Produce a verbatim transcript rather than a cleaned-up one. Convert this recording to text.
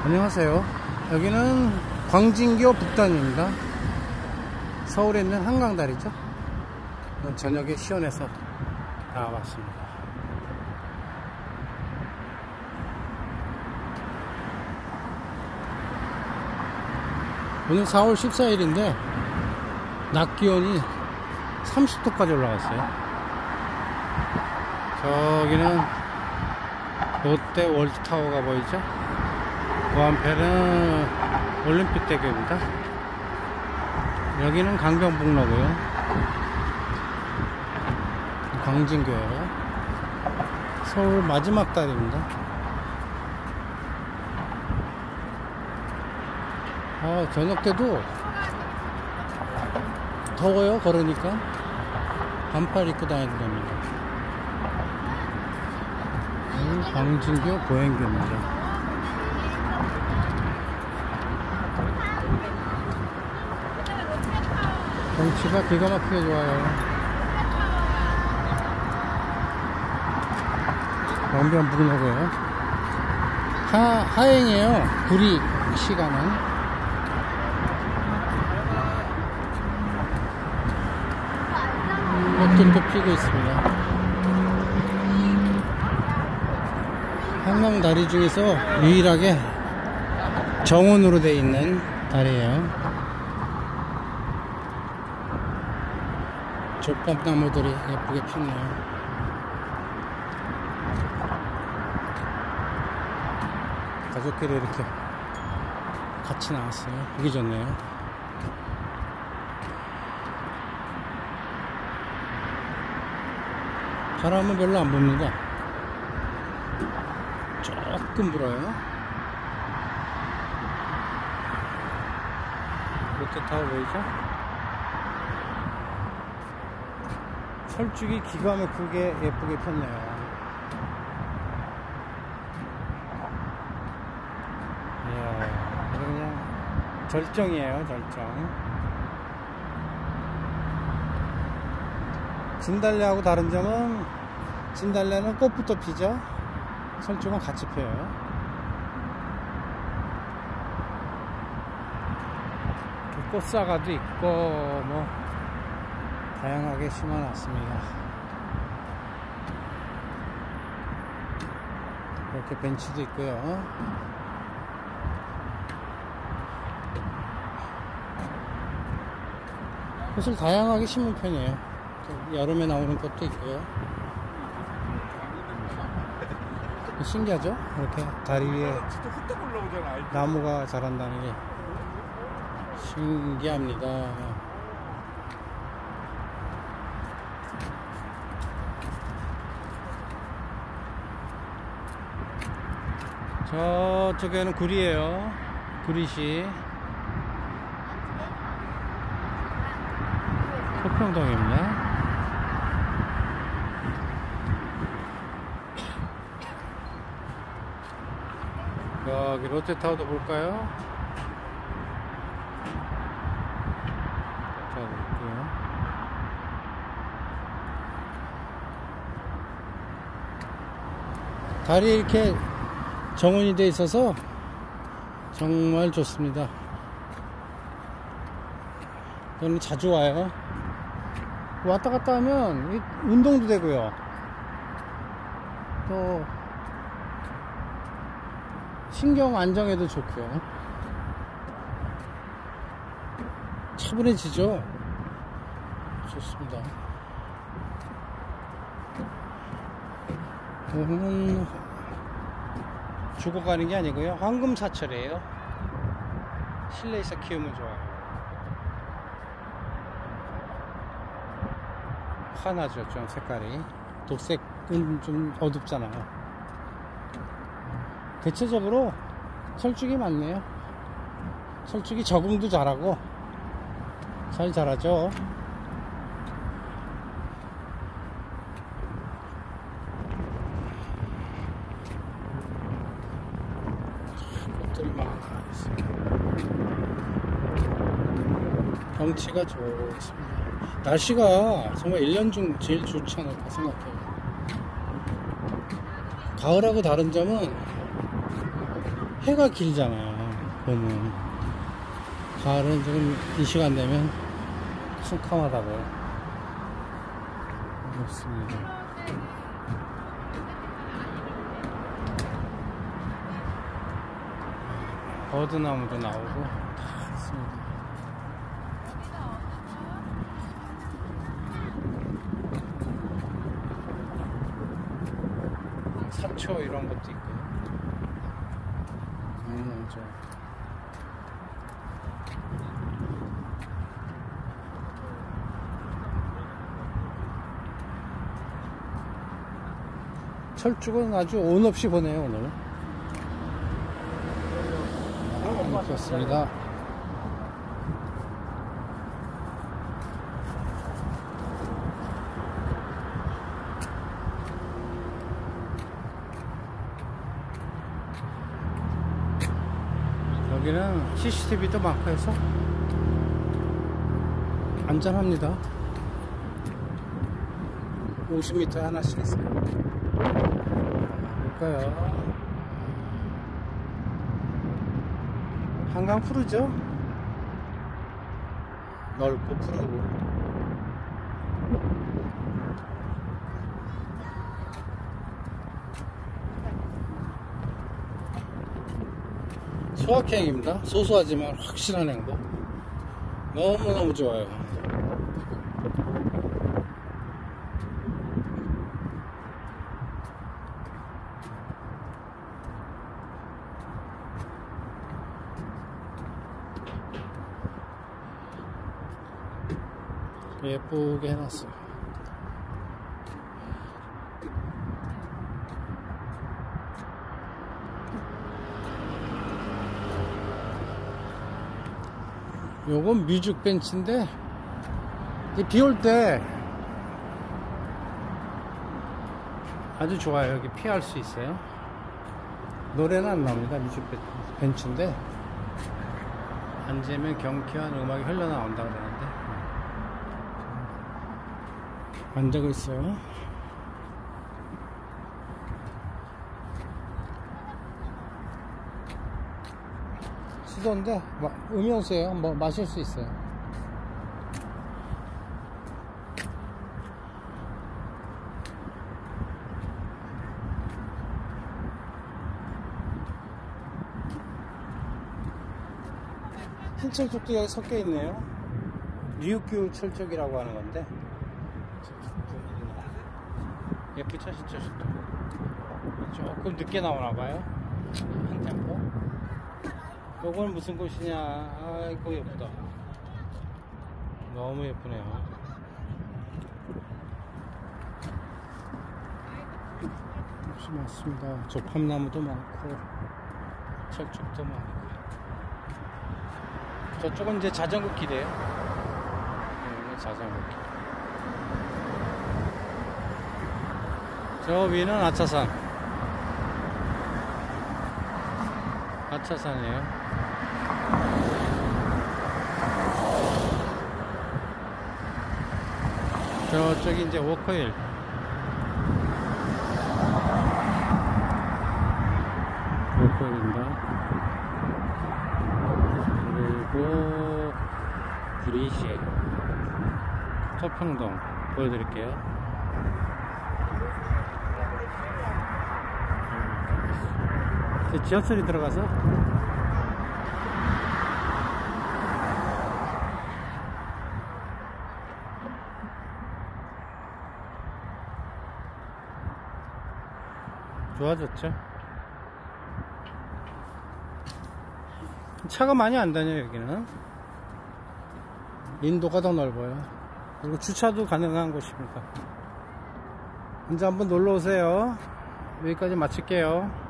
안녕하세요. 여기는 광진교 북단입니다. 서울에 있는 한강다리죠. 저녁에 시원해서 나와봤습니다. 오늘 사월 십사일인데 낮 기온이 삼십 도까지 올라갔어요. 저기는 롯데 월드타워가 보이죠? 그 한편은 올림픽대교입니다. 여기는 강변북로고요. 광진교예요. 서울 마지막 다리입니다. 아, 저녁 때도 더워요. 걸으니까 반팔 입고 다니는 겁니다. 광진교 보행교입니다. 경치가 기가 막히게 좋아요. 강변북로고요. 하, 하행이에요. 구리 시간은. 꽃들도 피고 있습니다. 한강 다리 중에서 유일하게 정원으로 되어 있는 다리예요. 족밥나무들이 예쁘게 피네요. 가족끼리 이렇게 같이 나왔어요. 보기 좋네요. 바람은 별로 안 붑니다. 조금 불어요. 롯데타워 보이죠? 철쭉이 기가 막히게 예쁘게 폈네요. 이야, 그냥 절정이에요, 절정. 진달래하고 다른 점은 진달래는 꽃부터 피죠. 철쭉은 같이 펴요. 꽃사과도 있고 뭐 다양하게 심어놨습니다. 이렇게 벤치도 있고요. 꽃을 다양하게 심은 편이에요. 여름에 나오는 꽃도 있고요. 신기하죠? 이렇게 다리 위에 나무가 자란다는 게 신기합니다. 저쪽에는 구리예요. 구리시 서평동입니다. 여기 롯데타워도 볼까요? 롯데타워도 있고요. 다리 이렇게 정원이 되어 있어서 정말 좋습니다. 저는 자주 와요. 왔다 갔다 하면 운동도 되고요. 또 신경 안정에도 좋고요. 차분해지죠. 좋습니다. 오늘은 죽어가는 게 아니고요. 황금사철이에요. 실내에서 키우면 좋아요. 환하죠, 좀 색깔이. 독색은 좀 어둡잖아요. 대체적으로 철쭉이 많네요. 철쭉이 적응도 잘하고 잘 자라죠. 꽃들이 많아 있습니다. 경치가 좋습니다. 날씨가 정말 일 년 중 제일 좋지 않을까 생각해요. 가을하고 다른 점은 해가 길잖아요. 봄은. 가을은 지금 이 시간 되면 캄캄하다고요. 그렇습니다. 버드나무도 나오고 다 있습니다. 사초 이런 것도 있고요. 너무 좋아. 철쭉은 아주 온 없이 보네요, 오늘. 아, 그렇습니다. 여기는 씨씨티비도 많고 해서 안전합니다. 오십 미터 하나씩 있어요. 볼까요? 한강 푸르죠? 넓고 푸르고. 소확행입니다. 소소하지만 확실한 행복. 너무너무 좋아요. 예쁘게 해놨어요. 요건 뮤직 벤치인데 비 올 때 아주 좋아요. 여기 피할 수 있어요. 노래는 안 나옵니다. 뮤직 벤치인데 앉으면 경쾌한 음악이 흘러나온다 그러는데 앉아고 있어요. 수도인데 음료수예요. 뭐 마실 수 있어요. 흰철쭉도 여기 섞여 있네요. 류큐 철쭉이라고 하는 건데 예쁘죠? 흰철쭉도 조금 늦게 나오나봐요. 한 템포. 요건 무슨 곳이냐? 아이고 예쁘다. 너무 예쁘네요. 역시 많습니다. 조팝나무도 많고 철쭉도 많고. 저쪽은 이제 자전거 길이에요. 네, 자전거 길. 저 위는 아차산. 아차산이에요. 저쪽이 이제 워커힐. 워커힐입니다. 그리고 브리시 서평동 보여드릴게요. 지하철이 들어가서 좋아졌죠. 차가 많이 안 다녀요. 여기는 인도가 더 넓어요. 그리고 주차도 가능한 곳입니다. 이제 한번 놀러 오세요. 여기까지 마칠게요.